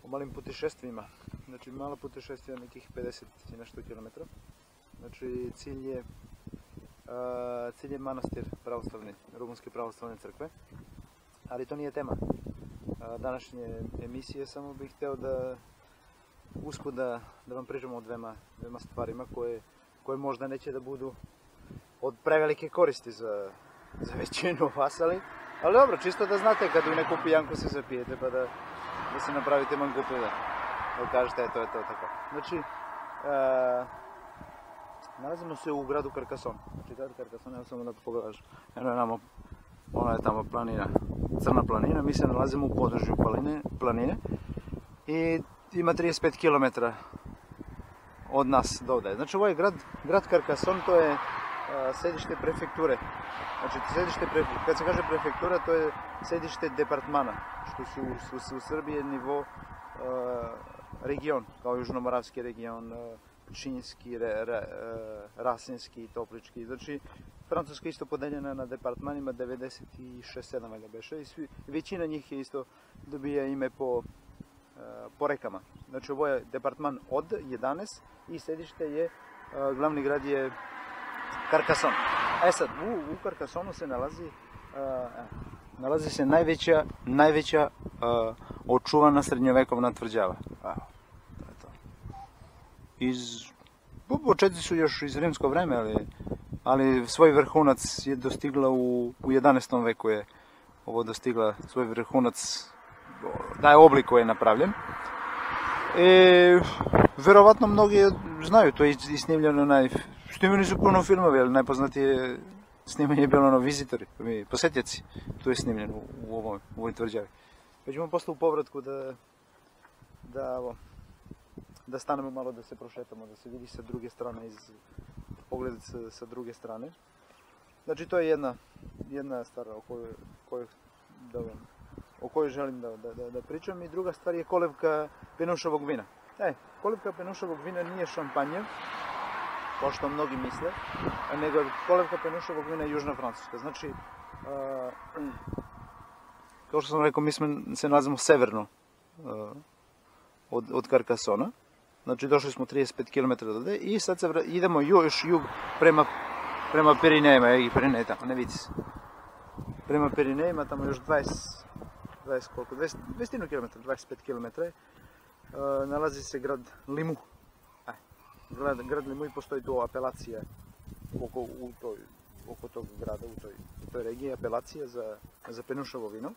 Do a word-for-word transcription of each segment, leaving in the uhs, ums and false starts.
o malim putešestvima. Znači mala putešestvija, nekih pedeset i nešto kilometra. Znači cilj je, uh, cilj je manastir pravoslavni, Rumunske pravoslavne crkve. Ali to nije tema uh, današnje emisije, samo bih hteo da usput da, da vam pričamo o dvema, dvema stvarima koje, koje možda neće da budu od prevelike koristi za, za većinu vas, ali, ali dobro, čisto da znate kad u neku pijanku se zapijete pa da, da se napravite mangupe, da, da kažete e, to je to tako. Znači, uh, nalazimo se u gradu Carcassonne. Znači grad Carcassonne, evo samo da pogledaš, eno je namo, ona je tamo planina, crna planina, mi se nalazimo u području planine, planine i ima trideset pet kilometara od nas do ovdje. Znači ovo je grad, grad Carcassonne, to je a, sedište prefekture. Znači sedište, pre, kad se kaže prefektura, to je sedište departmana, što su, su, su u Srbiji nivo a, region, kao Južnomoravski region, a, Pčinjski, re, re, Rasinski, Toplički. Znači Francuska je isto podeljena na departmanima, devedeset šest sedam valjda beše, i svi, većina njih je isto dobija ime po po rekama. Znači ovo je departman od jedanaest i sedište je, glavni grad je Carcassonne. E sad, u, u Carcassonne se nalazi, uh, nalazi se najveća, najveća uh, očuvana srednjovekovna tvrđava. Evo, to je to. Iz, početci su još iz rimsko vreme, ali, ali svoj vrhunac je dostigla u, u jedanaestom veku je ovo dostigla svoj vrhunac, taj oblik koji je napravljen. E, verovatno mnogi znaju, to je i snimljeno na... Snimljeni su puno filmovi, ali najpoznatije snimanje je bilo na Vizitori, Posetjaci. To je snimljeno u, ovoj, u ovoj tvrđavi. Pa ćemo posle u povratku da, da, ovo, da stanemo malo, da se prošetamo, da se vidi sa druge strane, iz pogleda sa, sa druge strane. Znači to je jedna, jedna stvar o kojoj, kojoj da vam o kojoj želim da, da, da, da pričam, i druga stvar je kolevka penušavog vina. E, kolevka penušavog vina nije šampanje, kao što mnogi misle, nego kolevka penušavog vina je Južna Francuska. Znači, a, kao što sam rekao, mi smo, se nalazimo severno a, od, od Carcassonne. Znači, došli smo trideset pet kilometara do ovde i sad se vra, idemo još jug prema, prema Pirinejima, i Pirineji tamo, ne vidi se. Prema Pirinejima, tamo još dvadeset, dvadeset koliko, dvesta kilometara, dvadeset pet kilometara, uh, nalazi se grad Limoux. E, grad, grad Limoux, i postoji tu apelacija oko, u toj, oko tog grada, u toj, u toj regiji, apelacija za, za penušavo vino.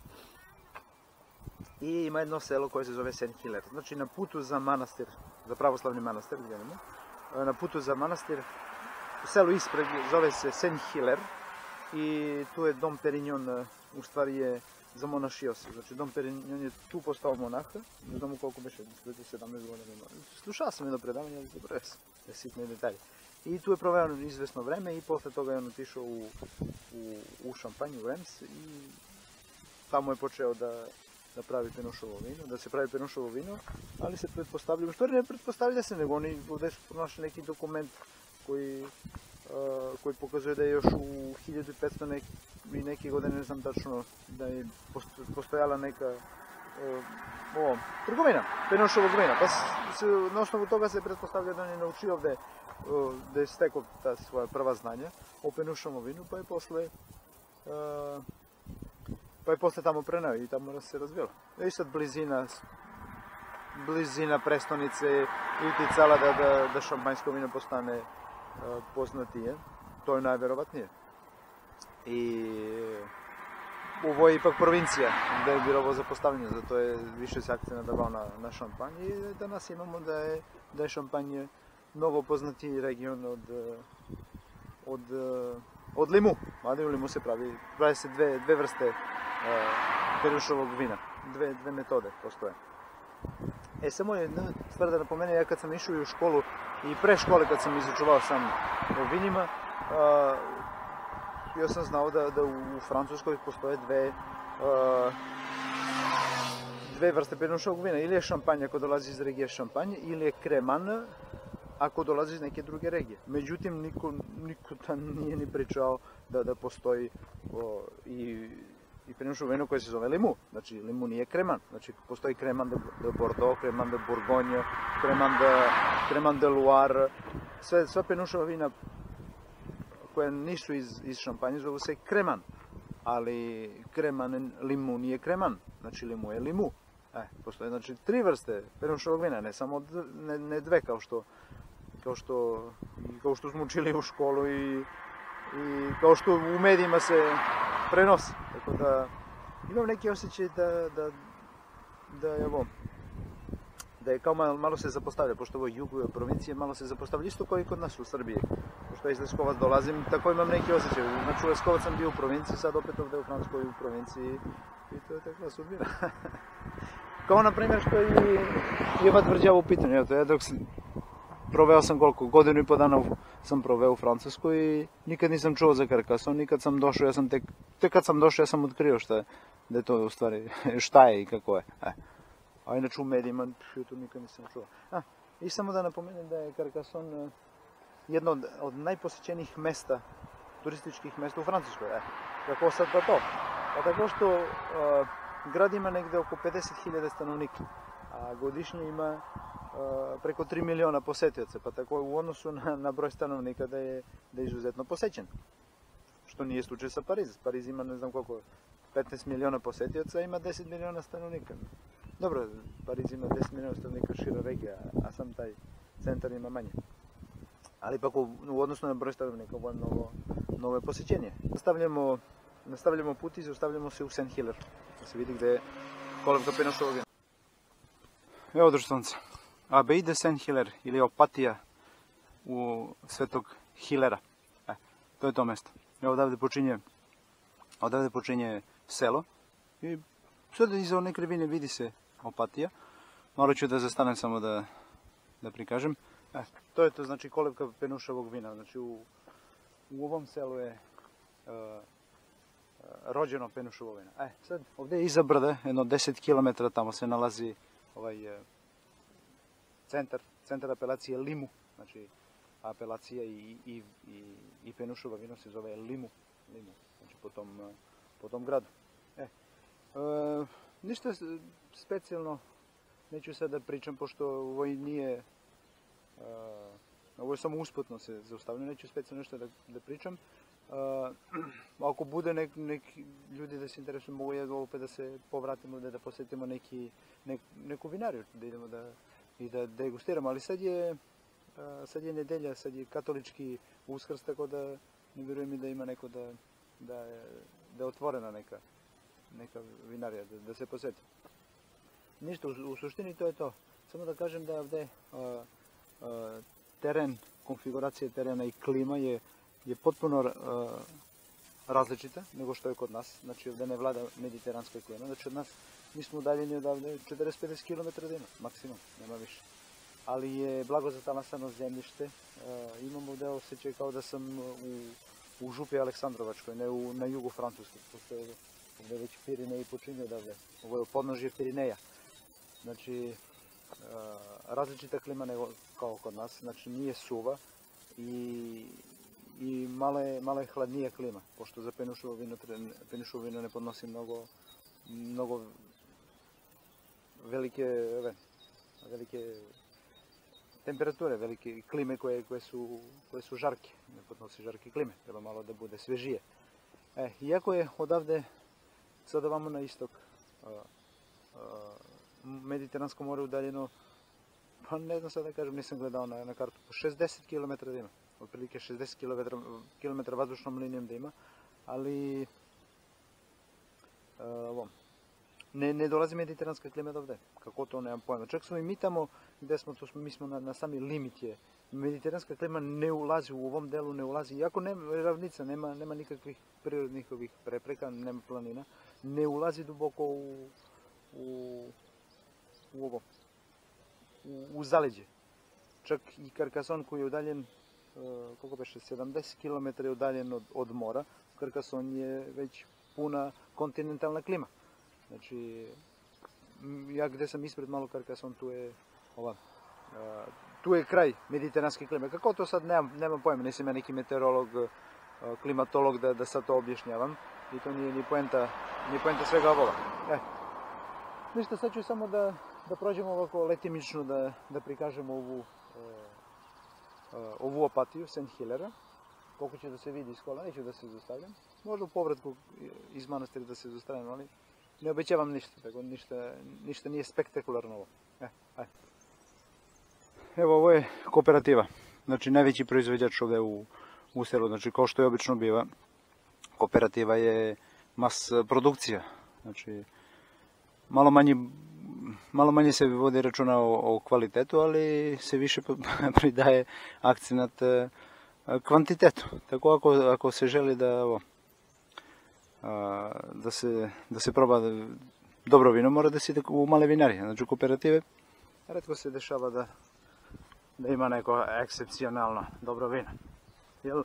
I ima jedno selo koje se zove Saint-Hilaire. Znači na putu za manastir, za pravoslavni manastir, gledamo, na putu za manastir, u selu ispred zove se Saint-Hilaire, i tu je Dom Perignon, u stvari je zamonašio se. Znači Dom Perignon je tu postao monah, ne znamo koliko beše, sedamnaest godina ima. Slušao sam jedno predavanje, ali zaboravio sam da sitne detalje. I tu je proveo izvesno vreme i posle toga je on otišao u, u, u Šampanju, u Reims, i tamo je počeo da, da pravi penušovo vino, da se pravi penušovo vino, ali se pretpostavlja, u stvari ne pretpostavlja se, nego oni ovdje su pronašli neki dokument koji Uh, koji pokazuje da je još u hiljadu petsto nek, i neke godine, ne znam tačno, da je postojala neka uh, ovo, trgovina penušovog vina. Pa se, na osnovu toga se pretpostavlja da on je naučio ovde, uh, da je stekao ta svoja prva znanja o penušovom vinu, pa je posle uh, pa je posle tamo preneo i tamo se razvijelo. I sad blizina blizina prestonice i uticala da, da, da šampanjsko vino postane poznatije, to je najverovatnije. I ovo je ipak provincija gde je bilo ovo zapostavljanje, zato je više se akcija nadavao na, na šampanj, i danas imamo da je, da je šampanj mnogo poznatiji region od, od, od Limoux. Mada u Limoux se pravi, pravi se dve, dve vrste uh, penušovog vina, dve, dve metode postoje. E, samo jedna stvar da napomene, ja kad sam išao u školu i pre škole kad sam izučavao sam o vinima, a, ja sam znao da, da u Francuskoj postoje dve, a, dve vrste penušavog vina. Ili je šampanj ako dolazi iz regije Šampanj, ili je kreman ako dolazi iz neke druge regije. Međutim, niko, niko tam nije ni pričao da, da postoji o, i i penušovo vino koje se zove limu. Znači limu nije kreman. Znači postoji kreman de, de Bordeaux, kreman de Bourgogne, kreman de, kreman de Loire. Sve, sva penušova vina koja nisu iz, iz šampanje zovu se kreman. Ali kreman limu nije kreman. Znači limu je limu. E, postoje znači tri vrste penušovog vina, ne samo ne, ne dve kao što kao što kao što smo učili u školu i i kao što u medijima se prenosi. Tako da imam neki osjećaj da da da evo da je kao malo, malo se zapostavlja, pošto ovo jug provincije malo se zapostavlja isto kao i kod nas u Srbiji. Pošto iz Leskovac dolazim, tako imam neki osjećaj. Znači u Leskovac sam bio u provinciji, sad opet ovdje u Francuskoj u provinciji i to je takva sudbina. Kao na primjer što je Iva Tvrđava u pitanju. Eto, ja dok sam, proveo sam koliko, godinu i po dana sam proveo u Francuskoj i nikad nisam čuo za Carcassonne, nikad sam došao, ja sam tek, tek kad sam došao ja sam otkrio šta je, da je to u stvari, šta je i kako je. E. A inače u medijima, to nikad nisam čuo. A, i samo da napomenem da je Carcassonne jedno od, od najposjećenijih mesta, turističkih mesta u Francuskoj. E. Kako sad pa to? Pa tako što uh, grad ima negde oko pedeset hiljada stanovnika, a godišnje ima uh, preko tri miliona posetioca, pa tako u odnosu na, na broj stanovnika da je, da je izuzetno posećen. Što nije slučaj sa Parizom. Pariz ima ne znam koliko, petnaest miliona posetioca, ima deset miliona stanovnika. Dobro, Pariz ima deset miliona stanovnika šira regija, a sam taj centar ima manje. Ali pak u, u odnosu na broj stanovnika ovo je novo, novo posećenje. Nastavljamo, nastavljamo put i zaustavljamo se u Saint-Hilaire. Da se vidi gde je kolevka penušovog vina. Evo društvenca, Abbaye de Saint-Hilaire ili Opatija u Svetog Hilera. E, to je to mesto. Evo odavde počinje, odavde počinje selo i sad iza one krivine vidi se Opatija. Morat ću da zastanem samo da, da prikažem. E, to je to, znači kolevka penušovog vina. Znači u, u ovom selu je uh, rođeno penušovo vino. E, sad ovdje je iza brda, jedno deset kilometara tamo se nalazi ovaj uh, centar, centar apelacije Limu. Znači apelacija i, i, i, i penušovo vino se zove Limu. Limu. Znači po tom, uh, po tom gradu. E, uh, ništa specijalno neću sad da pričam, pošto ovo nije Uh, ovo je samo usputno se zaustavljeno, neću specijalno nešto da, da pričam. Uh, ako bude nek, neki ljudi da se interesuju, mogu ja opet da se povratimo, da, da posjetimo neki, nek, neku vinariju, da idemo da, i da degustiramo. Ali sad je, uh, sad je nedelja, sad je katolički Uskrs, tako da ne vjerujem i da ima neko da, da, je, da je otvorena neka, neka vinarija, da, da se posjeti. Ništa, u, u suštini to je to. Samo da kažem da ovdje uh, teren, konfiguracija terena i klima je, je potpuno uh, različita nego što je kod nas. Znači ovdje ne vlada mediteranska klima. Znači od nas mi smo udaljeni odavde četrdeset do pedeset kilometara od ima, maksimum, nema više. Ali je blago zatalasano zemljište. Uh, imamo ovdje osjećaj kao da sam u, u župi Aleksandrovačkoj, ne u, na jugu Francuske. Pošto je ovdje već Pirineji počinju odavde. Ovo je podnožje Pirineja. Znači Uh, različita klima nego kao kod nas, znači nije suva i, i malo je, malo je hladnija klima, pošto za penušovo vino, penušovo vino ne podnosi mnogo, mnogo velike, velike temperature, velike klime koje, koje, su, koje su žarke, ne podnosi žarke klime, treba malo da bude svežije. E, iako je odavde sad ovamo na istok, uh, uh, Mediteransko more udaljeno, pa ne znam sad da kažem, nisam gledao na, na kartu, šezdeset kilometara da ima, otprilike šezdeset kilometara vazdušnom linijom da ima, ali uh, ne, ne dolazi mediteranska klima do ovde, kako to nemam pojma. Čak smo i mi tamo gde smo, to smo, mi smo na, na sami limit je, mediteranska klima ne ulazi u ovom delu, ne ulazi, iako nema ravnica, nema, nema nikakvih prirodnih ovih prepreka, nema planina, ne ulazi duboko u, u u ovo, u, u zaleđe. Čak i Carcassonne koji je udaljen, uh, koliko beše, sedamdeset kilometara je udaljen od, od mora, Carcassonne je već puna kontinentalna klima. Znači, ja gde sam ispred malo Carcassonne, tu je ova, uh, tu je kraj mediteranske klime. Kako to sad, nemam, nemam pojma, nisam ja neki meteorolog, uh, klimatolog da, da sad to objašnjavam, i to nije ni poenta, ni poenta svega ovoga. E. Ništa, sad ću samo da, da prođemo ovako letimično, da, da prikažemo ovu, uh, uh, ovu Opatiju, Saint Hilera. Koliko će da se vidi iz kola, neću da se zaustavljam. Možda u povratku iz manastira da se zaustavljam, ali ne obećavam ništa, tako ništa, ništa nije spektakularno ovo. E, aj. Evo, ovo je kooperativa, znači najveći proizvođač ovdje u, u selu, znači kao što je obično biva, kooperativa je mas produkcija, znači malo manje, malo manje se vodi računa o, o kvalitetu, ali se više pridaje akcenat kvantitetu. Tako ako, ako se želi da, ovo, da, se, da se proba dobro vino, mora da se ide u male vinarije, znači u kooperative. Retko se dešava da, da ima neko ekscepcionalno dobro vino. Jel?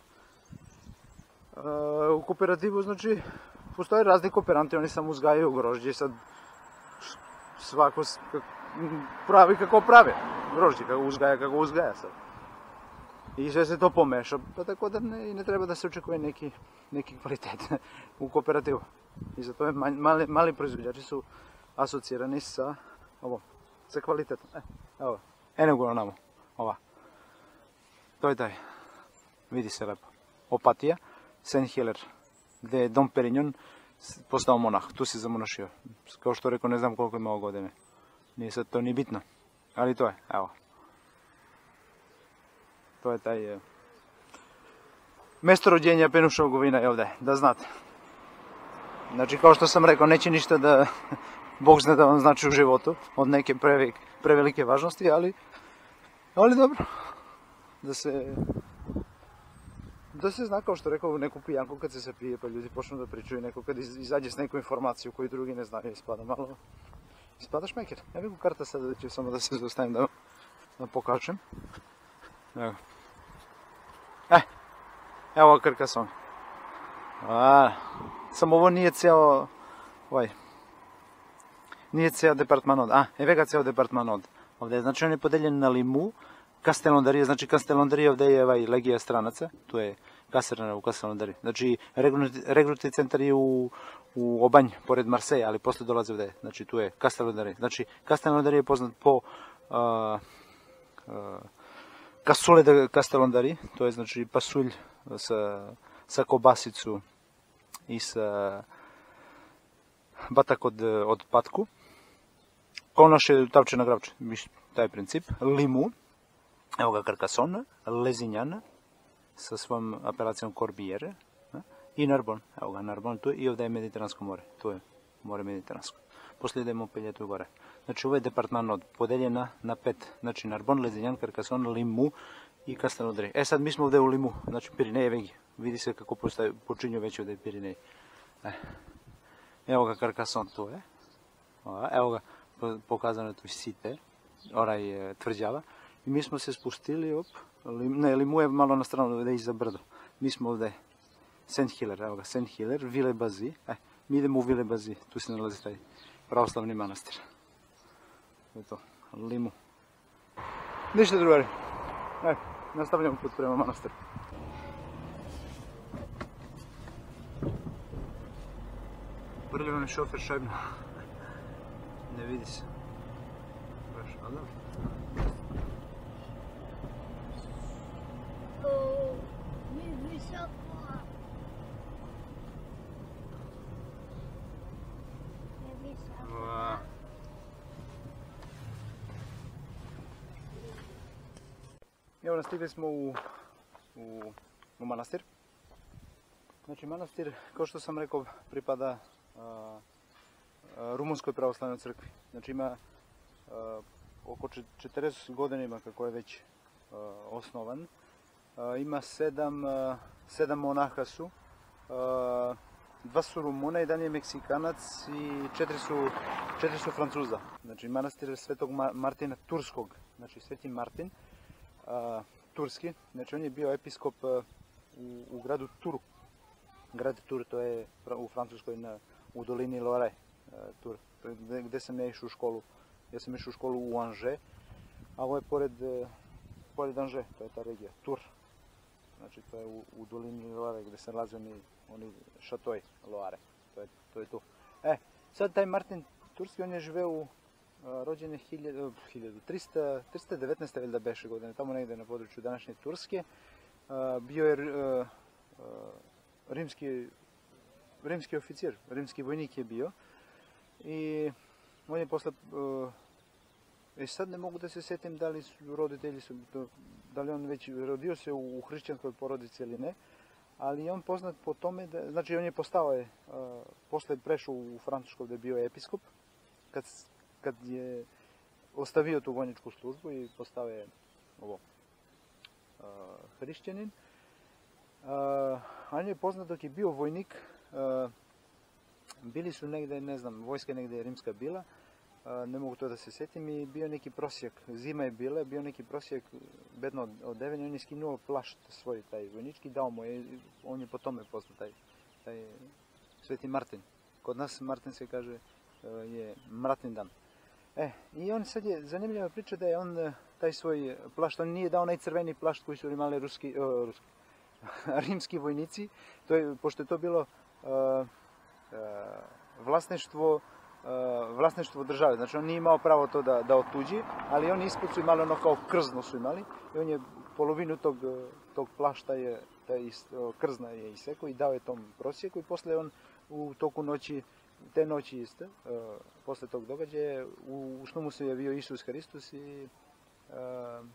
U kooperativu, znači, postoje razni kooperanti, oni samo uzgajaju grožđe i sad svako pravi kako pravi grožđe, kako uzgaja, kako uzgaja sad. I sve se to pomeša, pa tako da ne, ne treba da se očekuje neki, neki kvalitet u kooperativu. I zato je mali, mali proizvođači su asocirani sa ovo, sa kvalitetom. E, evo, eno go namo, ova. To je taj, vidi se lepo. Opatija, Saint Hilaire, gdje je Dom Perignon postao monah, tu se zamonašio. Kao što rekao, ne znam koliko imao godine. Nije sad to ni bitno, ali to je, evo. To je taj mesto rođenja Penušovog vina je ovdje, da znate. Znači, kao što sam rekao, neće ništa da Bog zna da vam znači u životu, od neke prevelike, prevelike važnosti, ali, ali dobro, da se, da se zna, kao što rekao, neku pijanku kad se se pije, pa ljudi počnu da pričaju, neko kad izađe s neku informaciju koju drugi ne znaju, ispada malo, ispada šmeker. Evo ga karta sada, da ću samo da se zaustavim da vam pokažem. Evo. E, evo Carcassonne. A, samo ovo nije ceo, ovaj, nije ceo departman od, a, evo ga ceo departman od. Ovdje je, znači on je podeljen na Limoux, Castelnaudary, znači Castelnaudary ovdje je ovaj legija stranaca, tu je kasarna u Castelnaudary. Znači regrutni centar je u, u Obanj, pored Marseille, ali posle dolaze ovdje, znači tu je Castelnaudary. Znači Castelnaudary je poznat po uh, uh, Cassoulet de Castelnaudary, to je znači pasulj sa, sa kobasicu i sa batak od, od patku. Kao naše tavče na gravče, taj princip. Limoux, evo ga Carcassonne, Lezignane sa svom apelacijom Corbière i Narbonne, evo ga Narbonne tu i ovdje je Mediteransko more, tu je more Mediteransko. Poslije idemo peljetu gore. Znači ovo je departman od podeljena na pet, znači Narbonne, Lezignane, Carcassonne, Limoux i Castelnaudary. E sad mi smo ovdje u Limoux, znači Pirineje vegi, vidi se kako postaju, počinju već ovdje Pirineji. E. Evo ga Carcassonne tu je, evo ga pokazano tu site, oraj tvrđava. I mi smo se spustili, op, ne, Limoux je malo na stranu, ovdje iza brdo. Mi smo ovdje, Saint Hilaire, evo ga, Saint Hilaire, Villers-Bâgé, e, mi idemo u Villers-Bâgé, tu se nalazi taj pravoslavni manastir. To je to, Limoux. Ništa drugari, e, nastavljamo put prema manastiru. Prljava mi šofer šajbno, ne vidi se. Baš, ali dobro. Evo nas stigli smo u, u, u manastir. Znači manastir, kao što sam rekao, pripada a, a, Rumunskoj pravoslavnoj crkvi. Znači ima a, oko četrdeset godina ima kako je već a, osnovan. A, ima sedam, a, sedam monaha su, a, dva su Rumuna, jedan je Meksikanac i četiri su, četiri su Francuza. Znači manastir Svetog Martina Turskog, znači Sveti Martin. A, turski, znači on je bio episkop a, u, u gradu Turu. Grad Tur, to je u Francuskoj, na, u dolini Loire, a, Tur, gde, gde sam ja išao u školu. Ja sam išao u školu u Angers, a ovo je pored, a, pored Angers, to je ta regija, Tur. Znači to je u, u dolini Loare gdje se nalaze oni, oni šatoji Loare. To je, to je tu. E, sad taj Martin Turski, on je živeo u rođen je hiljadu trista devetnaeste valjda beše godine, tamo negdje na području današnje Turske. Bio je rimski, rimski oficir, rimski vojnik je bio. I on je posle, e sad ne mogu da se setim da li su roditelji, su, da li on već rodio se u hrišćanskoj porodici ili ne, ali je on poznat po tome da, znači on je postao je, posle prešao u Francusku gdje je bio episkop, kad kad je ostavio tu vojničku službu i postao je ovo, uh, hrišćanin. Uh, on je poznat dok je bio vojnik, uh, bili su negdje, ne znam, vojska negdje je rimska bila, uh, ne mogu to da se setim, i bio neki prosjek, zima je bila, bio neki prosjek bedno odeven, on je skinuo plašt svoj taj vojnički, dao mu je, on je po tome poznat taj, taj Sveti Martin. Kod nas Martin se kaže uh, je Mratin dan. E, i on sad je zanimljiva priča da je on taj svoj plašt, on nije dao onaj crveni plašt koji su imali ruski, o, ruski rimski vojnici, to je, pošto je to bilo uh, uh, vlasništvo, uh, vlasništvo države, znači on nije imao pravo to da, da otuđi, ali oni ispod su imali ono kao krzno su imali i on je polovinu tog, tog plašta je, taj krzna je isekao i dao je tom prosjeku i posle on u toku noći, te noći isto, uh, posle tog događaja, u, u šumu se javio Isus Hristos i, uh,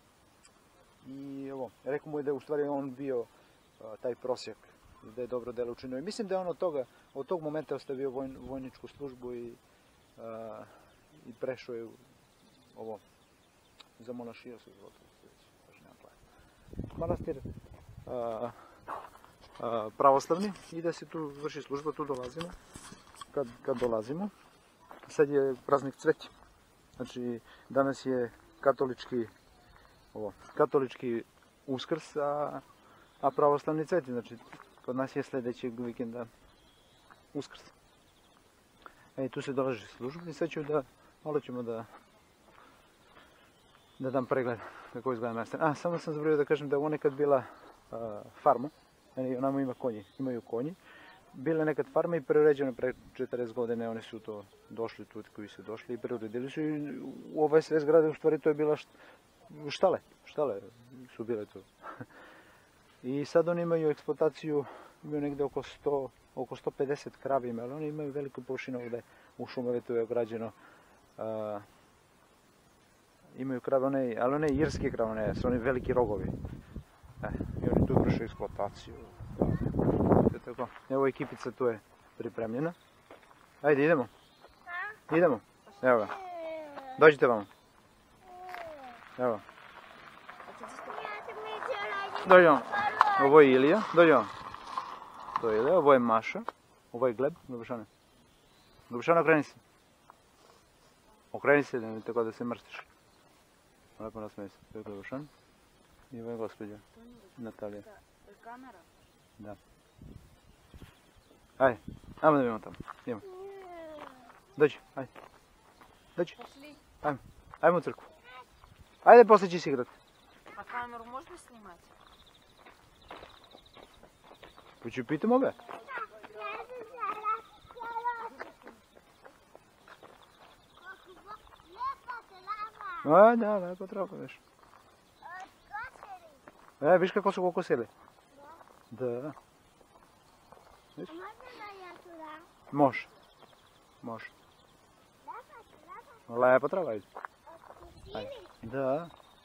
i ovo, rekao mu je da je u stvari on bio uh, taj prosjek, da je dobro delo učinio. I mislim da je on od toga, od tog momenta ostavio voj, vojničku službu i, uh, i prešao je u, ovo, za monašiju se zvoto. Manastir uh, uh, pravoslavni i da se tu vrši služba, tu dolazimo. Kad, kad dolazimo, sad je praznik cveća. Znači, danas je katolički, ovo, katolički Uskrs, a, a pravoslavni cveti. Znači, kod nas je sljedećeg vikenda Uskrs. E, tu se dolazi služba i sad ću da, malo ćemo da, da dam pregled kako izgleda manastir. A, samo sam zaboravio da kažem da je ovo nekad bila a, farma, onamo ima konji, imaju konji. Bila nekad farma i preuređena pre četrdeset godine, oni su to došli tu koji su došli i preuredili su i u ove sve zgrade u stvari to je bila štale, štale su bile tu. I sad oni imaju eksploataciju, imaju negdje oko sto, oko sto pedeset kravi ima, ali oni imaju veliku površinu ovdje u šumove, tu je ograđeno. Uh, imaju krave, one, ali one irske krave, one su oni veliki rogovi. E, i oni tu vrše eksploataciju. Tako. Evo ekipica tu je pripremljena. Ajde, idemo. Idemo. Evo ga. Dođite vamo. Evo. Dođi vam. Ovo je Ilija. Dođi vam. To je Ilija. Ovo je Maša. Ovo je Gleb. Ljubušane. Ljubušane, okreni se. Okreni se, ne tako da se mrstiš. Lepo nasmej se. To je Ljubušan. I ovo je gospođa. Natalija. Kamera? Da. Ajde, ajmo da vidimo tamo. Idemo. Dođi, ajde. Dođi. Ajmo, ajmo u crkvu. Ajde, poslije će si igrati. A kameru možda snimati? Pa ću pitam ove. A, da, lepo trava, viš. E, viš kako su kokosili? Da. Viš? Može. Može. Lepo trava ide. Ajde. Da.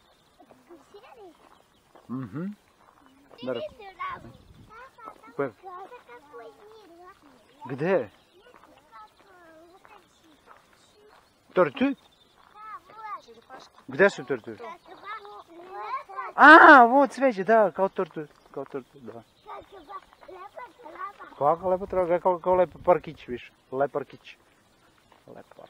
Mhm. Da. Koje? Gde? Tortu? Gde su tortu? A, ovo cveće, da, kao tortu. Kao tortu, da. Kako lepo trava, kao, kao lepo parkić, viš. Leparkić. Lep park.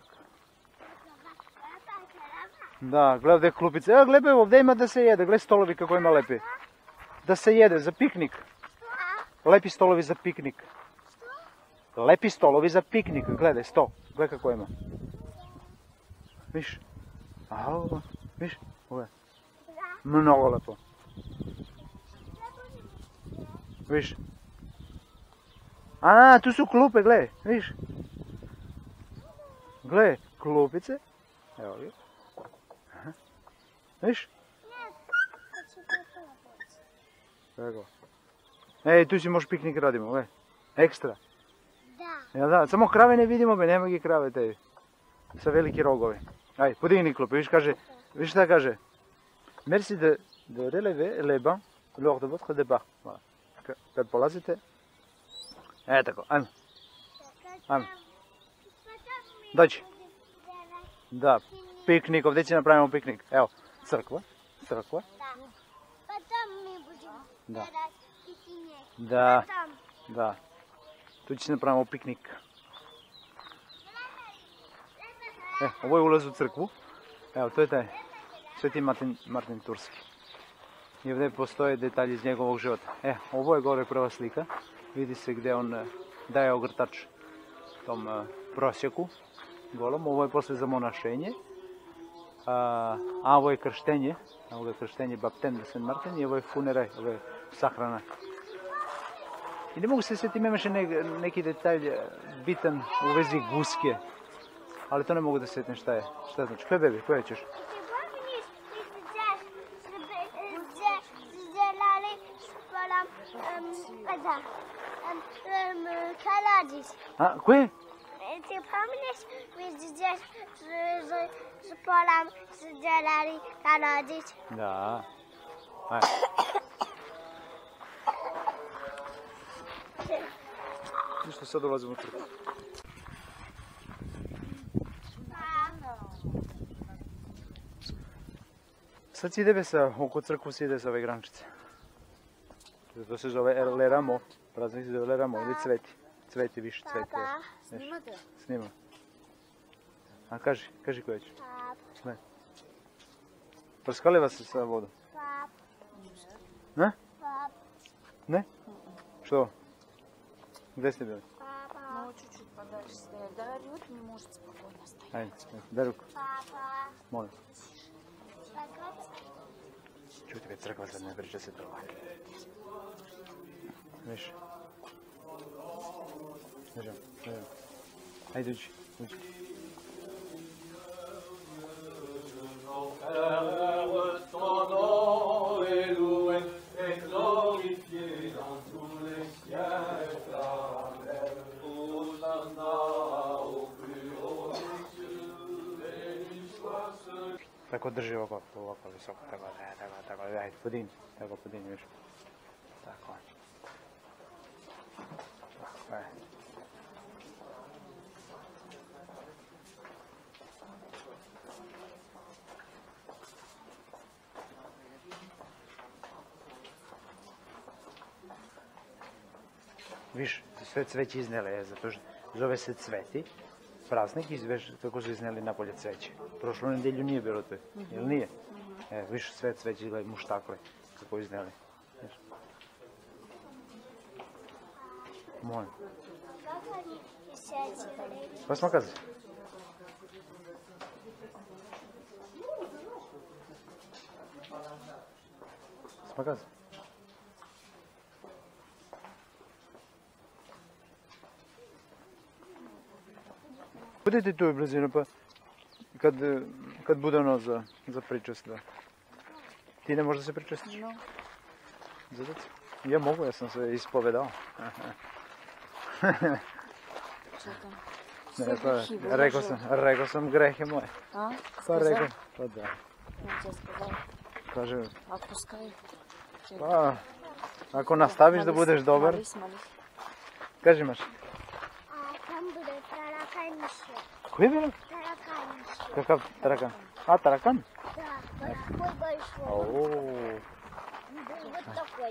Da, gledaj gdje klupice. Evo, gledaj, ovdje ima da se jede. Gledaj stolovi kako ima lepi. Da se jede, za piknik. Lepi stolovi za piknik. Lepi stolovi za piknik. Gledaj, sto. Gledaj kako ima. Viš? A, ovo, viš? Ovo je. Mnogo lepo. Viš? A, tu su klupe, gle, viš? Gle, klupice. Evo ga. Aha. Viš? Evo. Ej, tu si možeš piknik radimo, gle. Ekstra. Da. Ja da, samo krave ne vidimo, be, nema gi krave te. Sa veliki rogovi. Aj, podigni klupe, viš kaže, viš šta kaže? Merci de, de relever les bancs lors de votre départ. Voilà. Kad polazite. E, tako, ajmo. Ajmo. Dođi. Da, piknik, ovdje će napravimo piknik. Evo, crkva, crkva. Da. Pa tam mi budemo Da. gledati piknik. Da, Tam. da. Tu će napravimo piknik. E, ovo je ulaz u crkvu. Evo, to je taj Sveti Martin, Martin Turski. I ovdje postoje detalji iz njegovog života. E, ovo je gore prva slika. Vidi se gdje on eh, daje ogrtač tom eh, prosjeku golom. Ovo je poslije za monašenje. A, a ovo je krštenje. Ovo je krštenje Bapten de Saint Martin i ovo je funeraj, ovo je sahrana. I ne mogu se sjetiti, imаше ne, neki detalj eh, bitan u vezi guske. Ali to ne mogu da sjetim šta je. Šta znači? Koje bebi? Koje ćeš? A, koje? Ty pamiętasz, widzisz, że, że, że polam zdzielali kalodzić? Da. Aj. Ništa, sad dolazimo u crkvu. Sad si ide sa, oko crkvu si ide sa ove grančice. To se zove Le Ramo, praznik se zove Le Ramo, ili cveti. Cveti, više cveti. Papa. Snimate? Snima. A kaži, kaži koja ćeš. Pap, Ne. Prskaliva se sa vodom. pap, Ne? pap, Ne? Što? Gdje ste bili? papa, Ну, чуть-чуть подальше стоять. Да, орёт, не может спокойно стоять. Ajde, daj ruku, papa. molim. Papa. Čuti već crkva, sad ne priča se to. Viš? Ležam, ležam. Ajde, uđi, uđi. Tako drži ovako, ovako visoko, tako, ne, tako, tako, ajde, podigni, tako, podigni još. Tako. Tako, ajde. Viš, sve cveće iznele, zato što zove se cveti. Praznik i već tako su izneli napolje cveće. Prošlu nedjelju nije bilo to, jel nije? E, više sve cveće ili muštakle kako izneli. Molim. Pa smo kazali. Smo kazali. Budete tu blizino pa kad, kad bude ono za, za pričest, da. Ti ne možeš da se pričestiš? No. Zadac? Ja mogu, ja sam se ispovedao. Что там? Ne, Все pa, грехи rekao выложил. sam, rekao sam grehe moje. А? Pa Сказал? rekao, pa da. Он тебе сказал. Kaže, Отпускай. Чё, pa, ako nastaviš da молись, budeš dobar, Молись, молись. kaži maš. A tam bude tarakaniще. Koji je bilo? Tarakaniще. Kakav tarakan? A, tarakan? Да, такой большой. Ooo. Вот такой.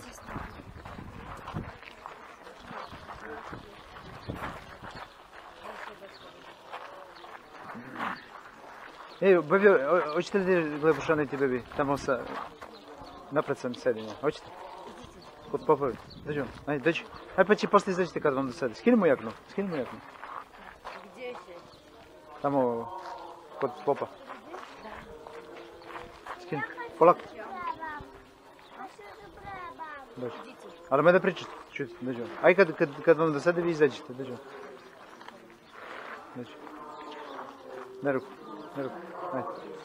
Ej, bebi, ho- hoćete li da pošaniti, bebi? Tamo sa... Napred sam sedi, ne? Hoćete? Kod popovi. Dođi, ajde, dođi. Ajde pa će poslije izađete kad vam dosadi. Skini mu jaknu, skini mu jaknu. Где сесть? Tamo, kod popa. Skini. Polako. Бабам. А что за бабам? Dođi. Идите. Ali me da pričate, čujte, dođemo. Aj kad, kad, kad vam dosade vi izađite, dođemo. Dođi. Ne ruku, ne ruku, ajde.